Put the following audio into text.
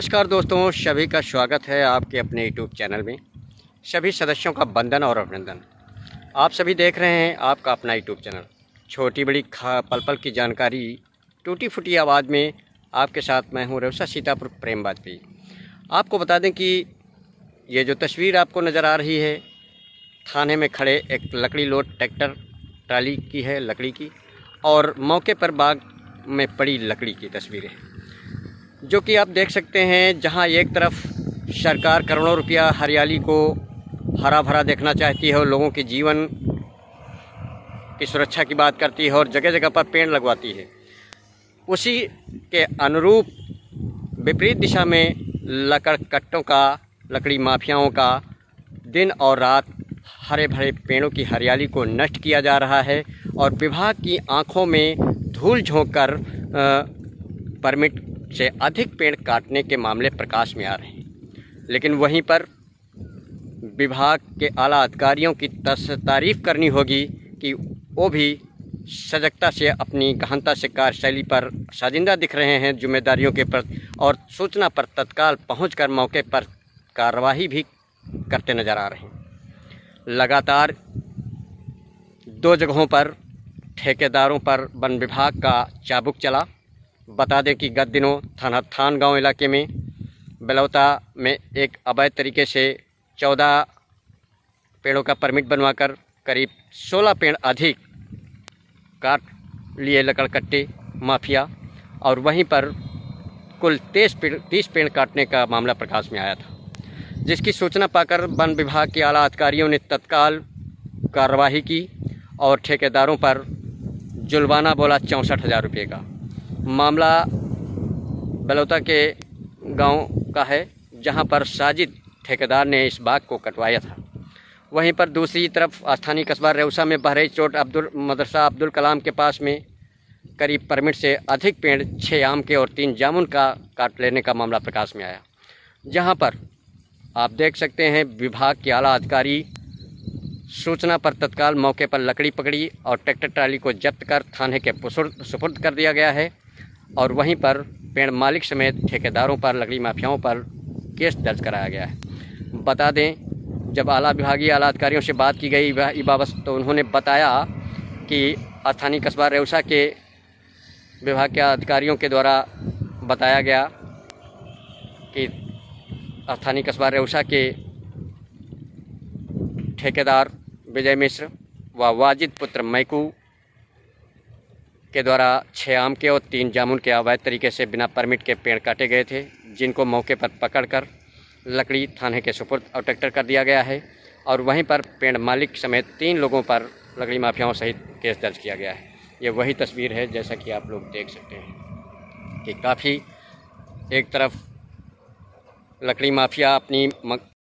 नमस्कार दोस्तों, सभी का स्वागत है आपके अपने यूट्यूब चैनल में। सभी सदस्यों का वंदन और अभिनंदन। आप सभी देख रहे हैं आपका अपना यूट्यूब चैनल। छोटी बड़ी पल पल की जानकारी टूटी फूटी आवाज़ में आपके साथ मैं हूं रेवसा सीतापुर प्रेम वाजपेयी। आपको बता दें कि ये जो तस्वीर आपको नज़र आ रही है, थाने में खड़े एक लकड़ी लोड ट्रैक्टर ट्राली की है, लकड़ी की, और मौके पर बाग में पड़ी लकड़ी की तस्वीरें जो कि आप देख सकते हैं। जहां एक तरफ सरकार करोड़ों रुपया हरियाली को हरा भरा देखना चाहती है और लोगों के जीवन की सुरक्षा की बात करती है और जगह जगह पर पेड़ लगवाती है, उसी के अनुरूप विपरीत दिशा में लकड़ कट्टों का, लकड़ी माफियाओं का दिन और रात हरे भरे पेड़ों की हरियाली को नष्ट किया जा रहा है और विभाग की आंखों में धूल झोंक कर परमिट से अधिक पेड़ काटने के मामले प्रकाश में आ रहे हैं। लेकिन वहीं पर विभाग के आला अधिकारियों की तारीफ करनी होगी कि वो भी सजगता से, अपनी गहनता से कार्यशैली पर साजिंदा दिख रहे हैं जिम्मेदारियों के प्रति, और सूचना पर तत्काल पहुंचकर मौके पर कार्रवाई भी करते नजर आ रहे हैं। लगातार 2 जगहों पर ठेकेदारों पर वन विभाग का चाबुक चला। बता दें कि गत दिनों थान गांव इलाके में बेलौता में एक अवैध तरीके से 14 पेड़ों का परमिट बनवाकर करीब 16 पेड़ अधिक काट लिए लकड़ कट्टे माफिया, और वहीं पर कुल 30 पेड़ काटने का मामला प्रकाश में आया था, जिसकी सूचना पाकर वन विभाग के आला अधिकारियों ने तत्काल कार्रवाई की और ठेकेदारों पर जुर्माना बोला 64,000 रुपये का। मामला बेलौता के गांव का है, जहां पर साजिद ठेकेदार ने इस बाग को कटवाया था। वहीं पर दूसरी तरफ स्थानीय कस्बा रेवसा में बहराइच रोड मदरसा अब्दुल कलाम के पास में करीब परमिट से अधिक पेड़ 6 आम के और 3 जामुन का काट लेने का मामला प्रकाश में आया, जहां पर आप देख सकते हैं विभाग के आला अधिकारी सूचना पर तत्काल मौके पर लकड़ी पकड़ी और ट्रैक्टर ट्राली को जब्त कर थाने के सुपुर्द कर दिया गया है, और वहीं पर पेड़ मालिक समेत ठेकेदारों पर, लकड़ी माफियाओं पर केस दर्ज कराया गया है। बता दें, जब आला विभागीय आला अधिकारियों से बात की गई बाबत, तो उन्होंने बताया कि स्थानीय कस्बा रेवसा के विभाग के अधिकारियों के द्वारा बताया गया कि स्थानीय कस्बा रेवसा के ठेकेदार विजय मिश्र व वाजिद पुत्र मैकू के द्वारा 6 आम के और 3 जामुन के अवैध तरीके से बिना परमिट के पेड़ काटे गए थे, जिनको मौके पर पकड़कर लकड़ी थाने के सुपुर्द और ट्रैक्टर कर दिया गया है, और वहीं पर पेड़ मालिक समेत 3 लोगों पर, लकड़ी माफियाओं सहित केस दर्ज किया गया है। ये वही तस्वीर है जैसा कि आप लोग देख सकते हैं कि काफ़ी एक तरफ लकड़ी माफिया अपनी